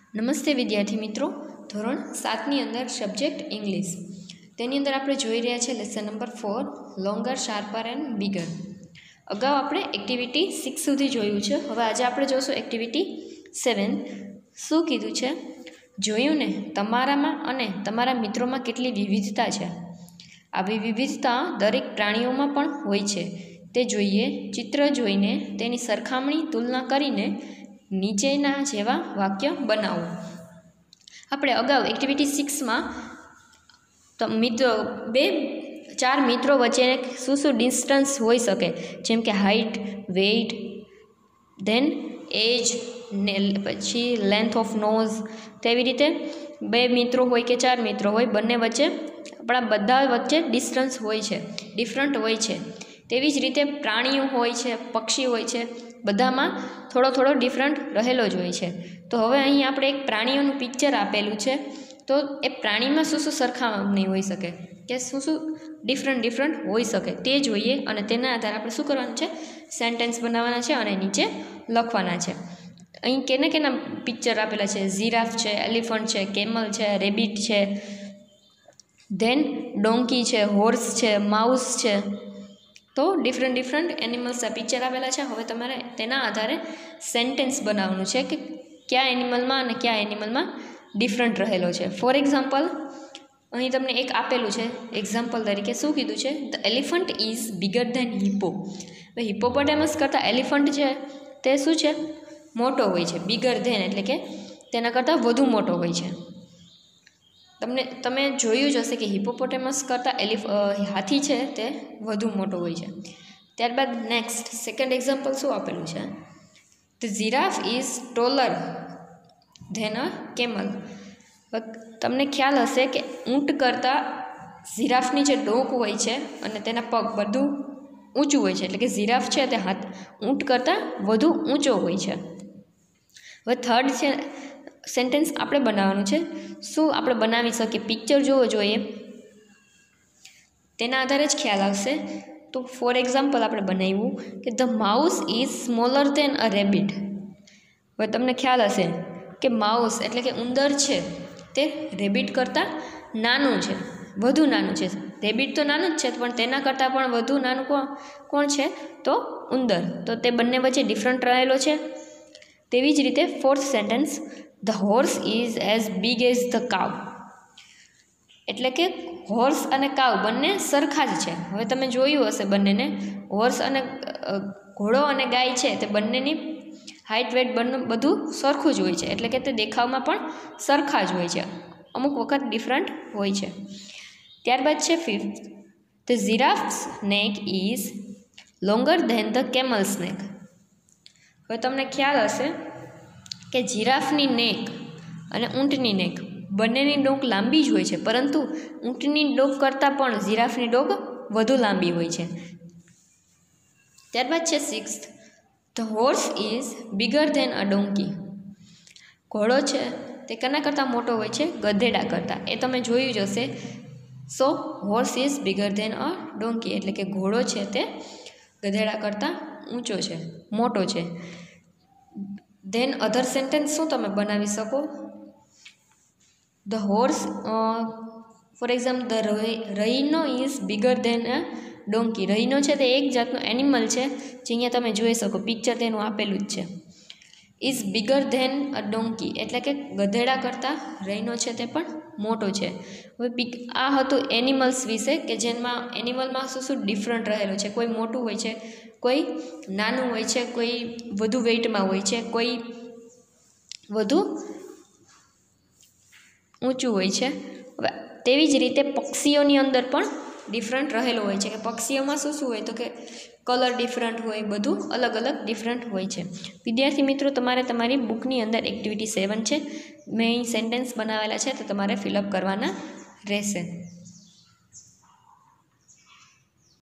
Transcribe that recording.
નમસ્તે વિદ્યાર્થી મિત્રો, ધોરણ 7ની અંદર સબ્જેક્ટ ઇંગ્લિશ તેની અંદર આપણે જોઈ રહ્યા છે lesson number 4 longer, sharper and bigger. અગાઉ આપણે એક્ટિવિટી 6 સુધી જોયું છે. હવે આજે આપણે જોઈશું એક્ટિવિટી 7. શું કીધું છે? જોયું ને, તમારામાં અને તમારા મિત્રોમાં કેટલી વિવિધતા છે. આવી વિવિધતા દરેક પ્રાણીઓમાં પણ હોય છે તે જોઈએ. ચિત્ર જોઈને તેની સરખામણી તુલના કરીને નીચેના જેવા વાક્ય બનાવો. આપણે અગાઉ એક્ટિવિટી 6માં ચાર મિત્રો વચ્ચે શું ડિસ્ટન્સ હોઈ શકે, જેમ કે હાઇટ, વેઇટ, ધેન એજ, પછી લેન્થ ઓફ નોઝ. તેવી રીતે બે મિત્રો હોય કે ચાર મિત્રો હોય, બંને વચ્ચે આપણા બધા વચ્ચે ડિસ્ટન્સ હોય છે, ડિફરન્ટ હોય છે. તેવી જ રીતે પ્રાણીઓ હોય છે, પક્ષી હોય છે, બધામાં થોડો ડિફરન્ટ રહેલો જ હોય છે. તો હવે અહીં આપણે એક પ્રાણીઓનું પિક્ચર આપેલું છે, તો એ પ્રાણીમાં શું સરખામણી હોઈ શકે, કે શું ડિફરન્ટ હોઈ શકે તે જોઈએ. અને તેના આધારે આપણે શું કરવાનું છે? સેન્ટેન્સ બનાવવાના છે અને નીચે લખવાના છે. અહીં કેના પિક્ચર આપેલા છે? જીરાફ છે, એલિફન્ટ છે, કેમલ છે, રેબિટ છે, ધેન ડોંકી છે, હોર્સ છે, માઉસ છે. તો ડિફરન્ટ એનિમલ્સ આ પિક્ચર આપેલા છે. હવે તમારે તેના આધારે સેન્ટેન્સ બનાવવાનું છે કે કયા એનિમલમાં અને કયા એનિમલમાં ડિફરન્ટ રહેલો છે. ફોર એક્ઝામ્પલ, અહીં તમને એક આપેલું છે. એક્ઝામ્પલ તરીકે શું કીધું છે? The elephant is bigger than hippo. હવે હિપ્પોપોટેમસ કરતાં એલિફન્ટ છે તે શું છે? મોટો હોય છે. બિગર ધેન એટલે કે તેના કરતાં વધુ મોટો હોય છે. તમે જોયું જ હશે કે હિપ્પોપોટેમસ કરતાં હાથી છે તે વધુ મોટો હોય છે. ત્યારબાદ નેક્સ્ટ સેકન્ડ એક્ઝામ્પલ શું આપેલું છે? The giraffe is taller than a camel. તમને ખ્યાલ હશે કે ઊંટ કરતાં જીરાફની જે ડોક હોય છે અને તેના પગ બધું ઊંચું હોય છે, એટલે કે જીરાફ છે તે ઊંટ કરતાં વધુ ઊંચો હોય છે. હવે થર્ડ છે સેન્ટેન્સ આપણે બનાવવાનું છે. શું આપણે બનાવી શકીએ? પિક્ચર જોવો જોઈએ, તેના આધારે જ ખ્યાલ આવશે. તો ફોર એક્ઝામ્પલ આપણે બનાવ્યું કે the mouse is smaller than a rabbit. હવે તમને ખ્યાલ હશે કે માઉસ એટલે કે ઉંદર છે તે રેબિટ કરતાં નાનું છે, વધુ નાનું છે. રેબિટ તો નાનું જ છે, પણ તેના કરતાં પણ વધુ નાનું કોણ છે? તો ઉંદર. તો તે બંને વચ્ચે ડિફરન્ટ રહેલો છે. તેવી જ રીતે fourth sentence, the horse is as big as the cow. એટલે કે હોર્સ અને કાવ બંને સરખા જ છે. હવે તમે જોયું હશે બંનેને, હોર્સ અને ઘોડો અને ગાય છે તે બંનેની હાઇટ, વેટ બધું સરખું જ હોય છે, એટલે કે તે દેખાવમાં પણ સરખા જ હોય છે, અમુક વખત ડિફરન્ટ હોય છે. ત્યારબાદ છે fifth, the giraffe's neck is longer than the camel's neck. હવે તમને ખ્યાલ હશે કે જીરાફની નેક અને ઊંટની નેક બંનેની ડોક લાંબી જ હોય છે, પરંતુ ઊંટની ડોક કરતાં પણ જીરાફની ડોક વધુ લાંબી હોય છે. ત્યારબાદ છે sixth, the horse is bigger than a donkey. ઘોડો છે તે કોના કરતાં મોટો હોય છે? ગધેડા કરતાં. એ તમે જોયું જ હશે. So horse is bigger than a donkey, એટલે કે ઘોડો છે તે ગધેડા કરતાં ઊંચો છે, મોટો છે. ધેન અધર સેન્ટેન્સ શું તમે બનાવી શકો? The horse, for example, the rhino is bigger than a donkey. Rhino છે તે એક જાતનો એનિમલ છે, જે અહીંયા તમે જોઈ શકો, પિક્ચર તેનું આપેલું જ છે. Is bigger than a donkey એટલે કે ગધેડા કરતાં રહીનો છે તે પણ મોટો છે. હવે આ હતું એનિમલ્સ વિશે, કે જેમાં એનિમલમાં શું ડિફરન્ટ રહેલો છે. કોઈ મોટું હોય છે, કોઈ નાનું હોય છે, કોઈ વધુ વેઇટમાં હોય છે, કોઈ વધુ ઊંચું હોય છે. હવે તેવી જ રીતે પક્ષીઓની અંદર પણ ડિફરન્ટ રહેલો હોય છે, કે પક્ષીઓમાં શું હોય તો કે કલર ડિફરન્ટ હોય, બધું અલગ ડિફરન્ટ હોય છે. વિદ્યાર્થી મિત્રો, તમારે તમારી બુકની અંદર એક્ટિવિટી 7 છે, મેં અહીં સેન્ટેન્સ બનાવેલા છે, તો તમારે ફિલઅપ કરવાના રહેશે.